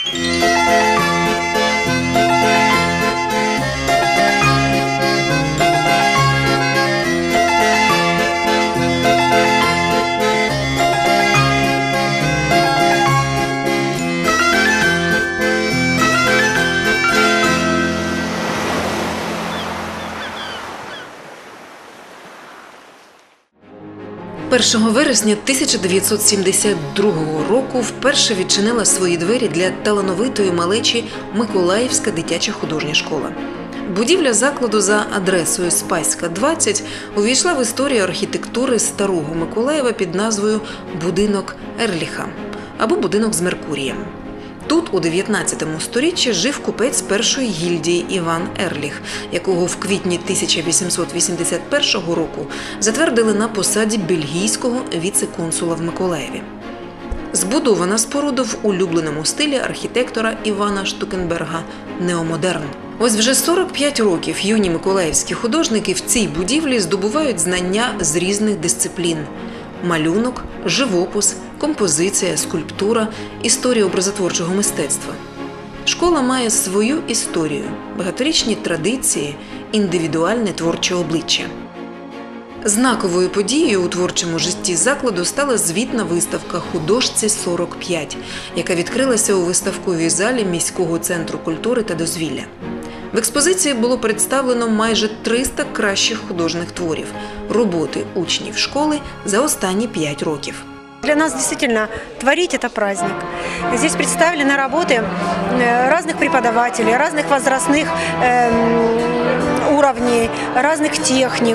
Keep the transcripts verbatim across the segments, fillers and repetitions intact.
першого вересня тисяча дев'ятсот сімдесят другого року вперше відчинила свої двері для талановитої малечі Миколаївська дитяча художня школа. Будівля закладу за адресою Спаська, двадцять увійшла в історію архітектури Старого Миколаєва під назвою «Будинок Ерліха» або «Будинок з Меркурієм». Тут у дев'ятнадцятому сторіччі жив купець першої гільдії Іван Ерліх, якого в квітні тисяча вісімсот вісімдесят першого року затвердили на посаді бельгійського віце-консула в Миколаєві. Збудована споруда в улюбленому стилі архітектора Івана Штукенберга – неомодерн. Ось вже сорок п'ять років юні миколаївські художники в цій будівлі здобувають знання з різних дисциплін – малюнок, живопис, композиція, скульптура, історія образотворчого мистецтва. Школа має свою історію, багаторічні традиції, індивідуальне творче обличчя. Знаковою подією у творчому житті закладу стала звітна виставка «Художці сорок п'ять», яка відкрилася у виставковій залі міського центру культури та дозвілля. В експозиції було представлено майже триста кращих художніх творів – роботи учнів школи за останні п'ять років. Для нас действительно творить – это праздник. Здесь представлены работы разных преподавателей, разных возрастных уровней, разных техник.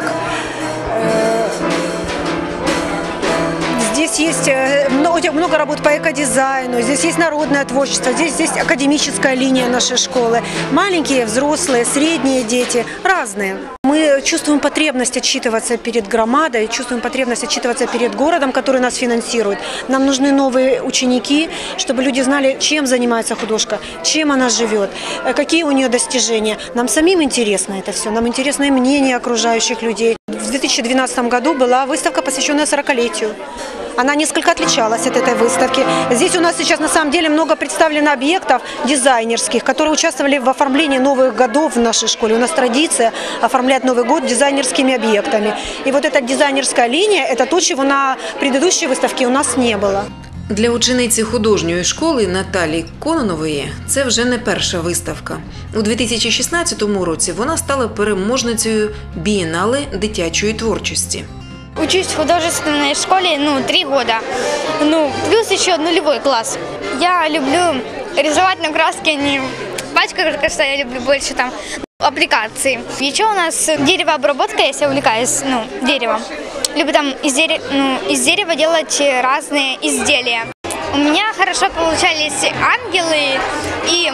Здесь есть много, много работ по экодизайну, здесь есть народное творчество, здесь есть академическая линия нашей школы. Маленькие, взрослые, средние дети, разные. Мы чувствуем потребность отчитываться перед громадой, чувствуем потребность отчитываться перед городом, который нас финансирует. Нам нужны новые ученики, чтобы люди знали, чем занимается художка, чем она живет, какие у нее достижения. Нам самим интересно это все, нам интересно и мнение окружающих людей. В две тысячи двенадцатом году была выставка, посвященная сорокалетию. Она несколько отличалась от этой выставки. Здесь у нас сейчас на самом деле много представлено объектов дизайнерских, которые участвовали в оформлении новых годов в нашей школе. У нас традиция оформлять Новый год дизайнерскими объектами. И вот эта дизайнерская линия – это то, чего на предыдущей выставке у нас не было. Для учениці художньої школи Наталії Кононової це вже не перша виставка. У дві тисячі шістнадцятому році вона стала переможницею бієнале дитячої творчости. Учусь в художественной школе ну, три года, ну, плюс еще нулевой класс. Я люблю рисовать на краске, не пачках, кажется, я люблю больше там аппликации. Еще у нас деревообработка, я себя увлекаюсь ну, деревом. Люблю там из дерева, ну, из дерева делать разные изделия. У меня хорошо получались ангелы, и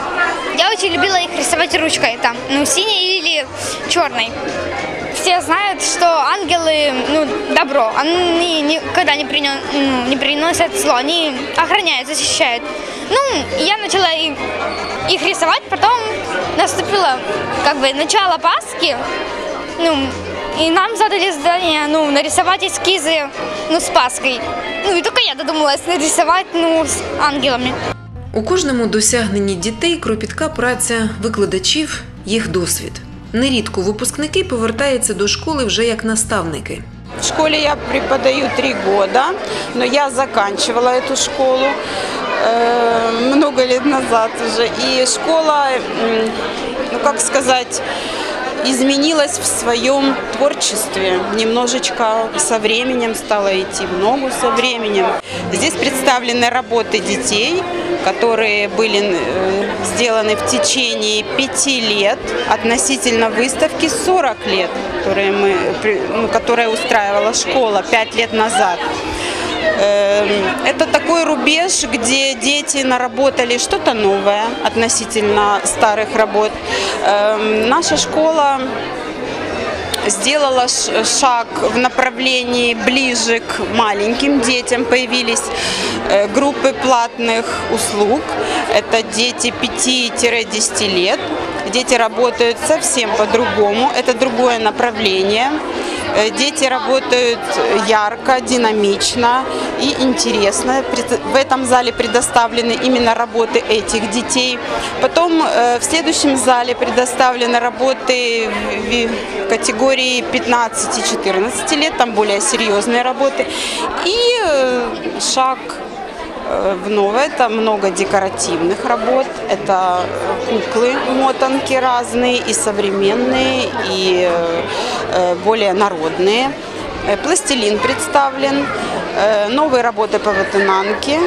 я очень любила их рисовать ручкой, там, ну, синей или черной. Все знают, что ангелы, ну, добро, они никогда не, принес, ну, не приносят зло, они охраняют, защищают. Ну, я начала их рисовать, потом наступило, как бы, начало Пасхи, ну, и нам задали задание, ну, нарисовать эскизы, ну, с Пасхой. Ну, и только я додумалась нарисовать, ну, с ангелами. У кожному досягненні дітей кропітка праця викладачів, їх досвід. Нерідко випускники повертаються до школи вже як наставники. В школе я преподаю три года, но я заканчивала эту школу э, много лет назад уже. И школа, ну как сказать, изменилась в своем творчестве. Немножечко со временем стала идти, в ногу со временем. Здесь представлены работы детей, которые были сделаны в течение пяти лет, относительно выставки сорок лет, которые мы, ну, которая устраивала школа пять лет назад. Это такой рубеж, где дети наработали что-то новое относительно старых работ. Наша школа сделала шаг в направлении ближе к маленьким детям. Появились группы платных услуг. Это дети пяти-десяти лет. Дети работают совсем по-другому. Это другое направление. Дети работают ярко, динамично и интересно. В этом зале предоставлены именно работы этих детей. Потом в следующем зале предоставлены работы в категории пятнадцати-четырнадцати лет, там более серьезные работы. И шаг в новое, это много декоративных работ, это куклы, мотанки разные, и современные, и более народные. Пластилин представлен, новые работы по вытынанке,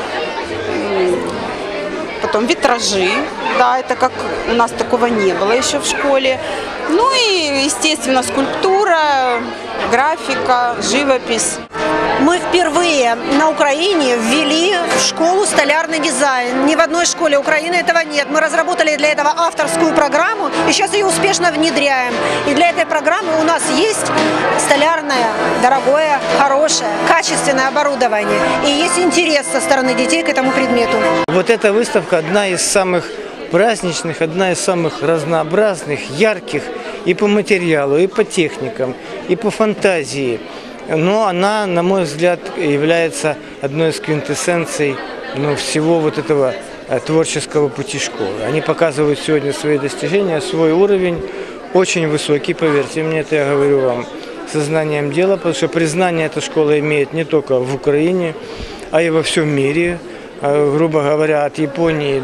потом витражи, да, это как у нас такого не было еще в школе. Ну и, естественно, скульптура, графика, живопись. Мы впервые на Украине ввели в школу столярный дизайн. Ни в одной школе Украины этого нет. Мы разработали для этого авторскую программу и сейчас ее успешно внедряем. И для этой программы у нас есть столярное, дорогое, хорошее, качественное оборудование. И есть интерес со стороны детей к этому предмету. Вот эта выставка одна из самых праздничных, одна из самых разнообразных, ярких и по материалу, и по техникам, и по фантазии. Но она, на мой взгляд, является одной из квинтэссенций, ну, всего вот этого творческого пути школы. Они показывают сегодня свои достижения, свой уровень, очень высокий, поверьте мне, это я говорю вам сознанием дела, потому что признание эта школа имеет не только в Украине, а и во всем мире, грубо говоря, от Японии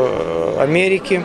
до Америки.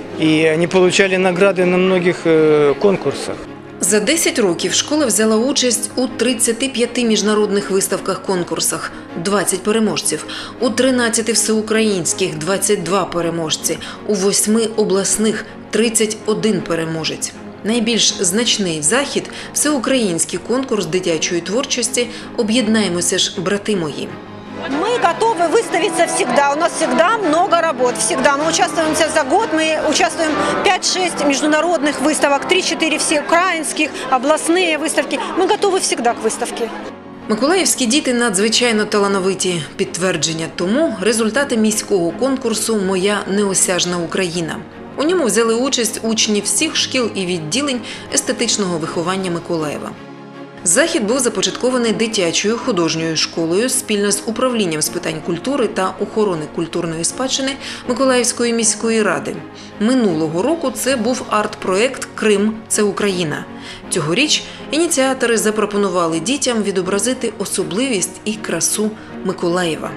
И они получали награды на многих конкурсах. За десять років школа взяла участь у тридцяти п'яти міжнародних виставках-конкурсах – двадцять переможців, у тринадцяти всеукраїнських – двадцять два переможці, у восьми обласних – тридцять один переможець. Найбільш значний захід – всеукраїнський конкурс дитячої творчості «Об'єднаємося ж, брати мої». Мы готовы выставиться всегда. У нас всегда много работ. Всегда. Мы участвуем за год. Мы участвуем в пять-шесть международных выставок, три-четыре всеукраинских, областные выставки. Мы готовы всегда к выставке. Миколаївські діти надзвичайно талановиті. Підтвердження тому – результати міського конкурсу «Моя неосяжна Україна». У ньому взяли участь учні всіх шкіл і відділень естетичного виховання Миколаєва. Захід був започаткований дитячою художньою школою спільно з управлінням з питань культури та охорони культурної спадщини Миколаївської міської ради. Минулого року це був арт-проект «Крим – це Україна». Цьогоріч ініціатори запропонували дітям відобразити особливість і красу Миколаєва.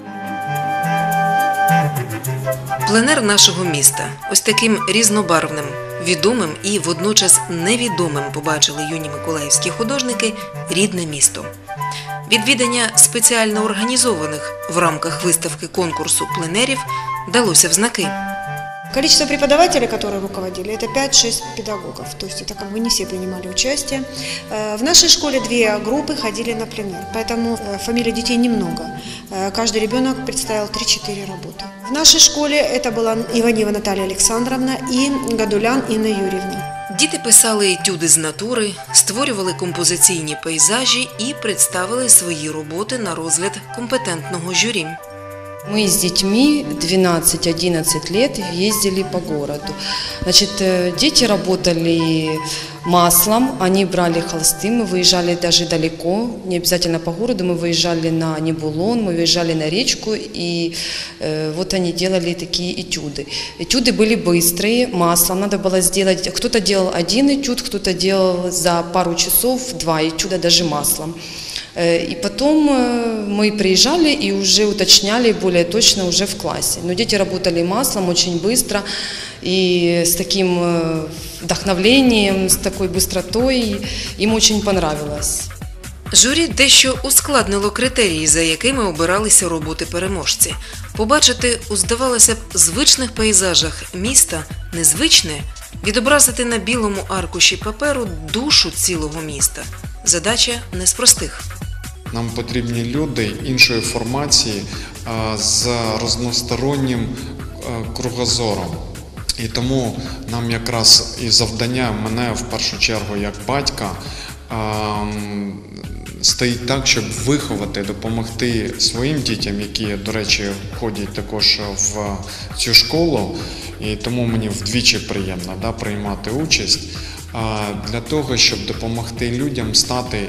Пленер нашого міста ось таким різнобарвним, відомим і водночас невідомим побачили юні миколаївські художники рідне місто. Відвідання спеціально організованих в рамках виставки конкурсу пленерів далося в знаки. Количество преподавателей, которые руководили, это пять-шесть педагогов. То есть это как бы не все принимали участие. В нашей школе две группы ходили на пленэр, поэтому фамилий детей немного. Каждый ребенок представил три-четыре работы. В нашей школе это была Иванева Наталья Александровна и Гадулян Инна Юрьевна. Діти писали етюди з натури, створювали композиційні пейзажі і представили свої роботи на розгляд компетентного журі. Мы с детьми двенадцать-одиннадцать лет ездили по городу. Значит, дети работали маслом, они брали холсты, мы выезжали даже далеко, не обязательно по городу, мы выезжали на Небулон, мы выезжали на речку, и э, вот они делали такие этюды. Этюды были быстрые, маслом надо было сделать, кто-то делал один этюд, кто-то делал за пару часов два этюда даже маслом. И потом мы приезжали и уже уточняли более точно уже в классе. Но дети работали маслом очень быстро и с таким вдохновлением, с такой быстротой. Им очень понравилось. Журі дещо ускладнило критерії, за якими обиралися роботи переможці. Побачити у, здавалося б, звичних пейзажах міста незвичне, відобразити на білому аркуші паперу душу цілого міста. Задача не з простих. Нам потрібні люди іншої формації з різностороннім кругозором. І тому нам якраз і завдання мене в першу чергу як батька стоїть так, щоб виховати, допомогти своїм дітям, які, до речі, ходять також в цю школу. І тому мені вдвічі приємно да, приймати участь. для того, щоб допомогти людям стати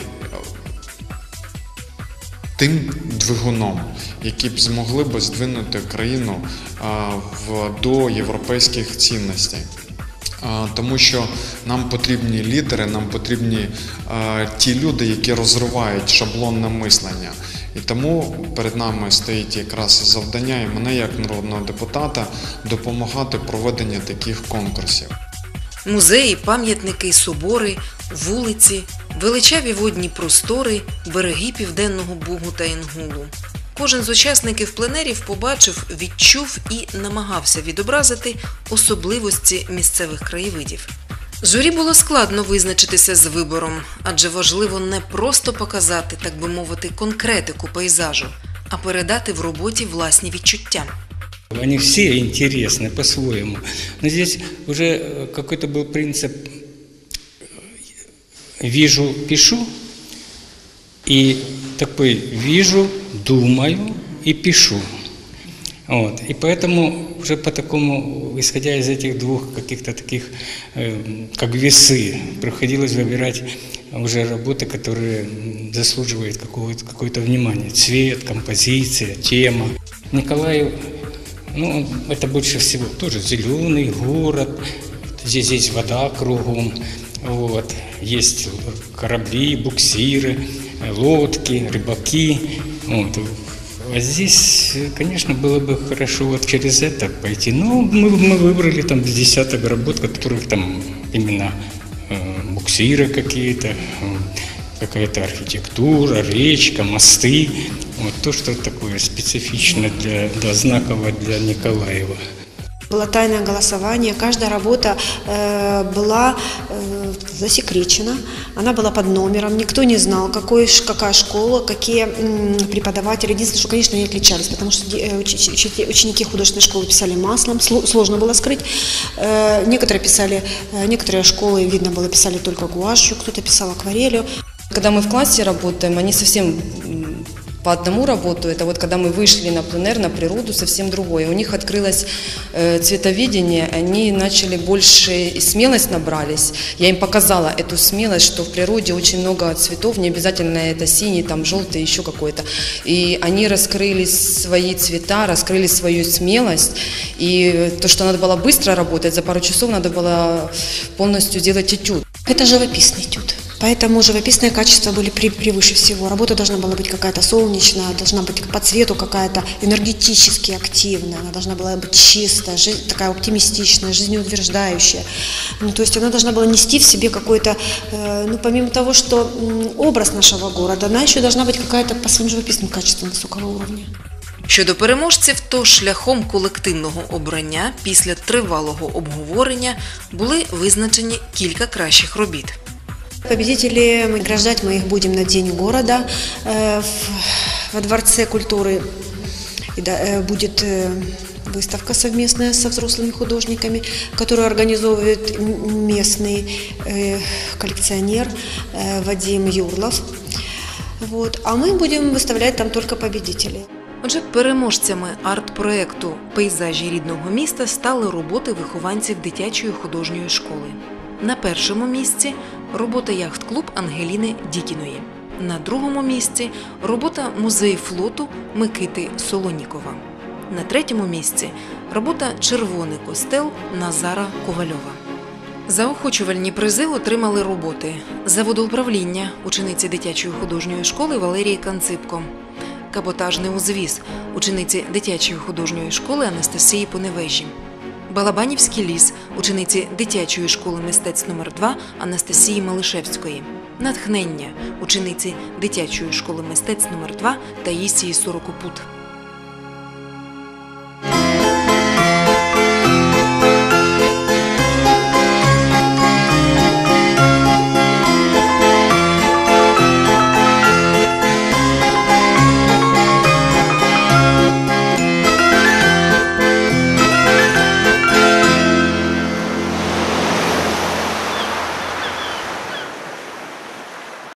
тим двигуном, які б змогли б здвинути країну до європейських цінностей. Тому що нам потрібні лідери, нам потрібні ті люди, які розривають шаблонне мислення. І тому перед нами стоїть якраз завдання і мене, як народного депутата, допомагати проведенню таких конкурсів. Музеї, пам'ятники, собори, вулиці, величаві водні простори, береги Південного Бугу та Інгулу. Кожен з учасників пленерів побачив, відчув і намагався відобразити особливості місцевих краєвидів. Журі було складно визначитися з вибором, адже важливо не просто показати, так би мовити, конкретику пейзажу, а передати в роботі власні відчуття. Они все интересны по-своему. Но здесь уже какой-то был принцип «вижу, пишу», и такой «вижу, думаю и пишу». Вот. И поэтому уже по такому, исходя из этих двух каких-то таких, э, как весы, приходилось выбирать уже работы, которые заслуживают какого-то, какое-то внимания. Цвет, композиция, тема. Николаев, ну, это больше всего тоже зеленый город, здесь есть вода кругом, вот. Есть корабли, буксиры, лодки, рыбаки. Вот. А здесь, конечно, было бы хорошо вот через это пойти. Но мы, мы выбрали там десяток работ, которых там именно э, буксиры какие-то, э, какая-то архитектура, речка, мосты. Вот то, что такое специфично для, для знаково для Николаева. Было тайное голосование, каждая работа э, была э, засекречена, она была под номером, никто не знал, какой, какая школа, какие э, преподаватели. Единственное, что, конечно, они отличались, потому что э, ученики художественной школы писали маслом, сложно было скрыть. Э, некоторые писали, э, некоторые школы, видно было, писали только гуашью, кто-то писал акварелью. Когда мы в классе работаем, они совсем по одному работают, а вот когда мы вышли на пленэр, на природу, совсем другое. У них открылось э, цветоведение, они начали больше, смелость набрались. Я им показала эту смелость, что в природе очень много цветов, не обязательно это синий, там желтый, еще какой-то. И они раскрыли свои цвета, раскрыли свою смелость. И то, что надо было быстро работать, за пару часов надо было полностью сделать этюд. Это живописный этюд. Поэтому живописные качества были превыше всего. Работа должна была быть какая-то солнечная, должна быть по цвету какая-то энергетически активная, она должна была быть чистая, жизнь, такая оптимистичная, жизнеутверждающая. Ну, то есть она должна была нести в себе какой-то, э, ну, помимо того, что э, образ нашего города, она еще должна быть какая-то по своим живописным качествам высокого уровня. Щодо переможців, то шляхом колективного обрання після тривалого обговорення були визначені кілька кращих робіт. Победителей мы награждать мы их будем на День города э, в, во Дворце культуры. И, да, э, будет э, выставка совместная со взрослыми художниками, которую организовывает местный э, коллекционер э, Вадим Юрлов. Вот. А мы будем выставлять там только победителей. Отже, переможцями арт-проєкту «Пейзажі рідного міста» стали роботи вихованців дитячої художньої школи. На першому місці – робота яхт-клуб Ангеліни Дікіної. На другому місці – робота музею флоту Микити Солонікова. На третьому місці – робота «Червоний костел» Назара Ковальова. Заохочувальні призи отримали роботи «Заводоуправління» учениці дитячої художньої школи Валерії Канципко, «Каботажний узвіз» учениці дитячої художньої школи Анастасії Поневежі, «Балабанівський ліс» учениці дитячої школи мистецтв номер два Анастасії Малишевської, «Натхнення» учениці дитячої школи мистецтв номер два Таїсії Сорокопут.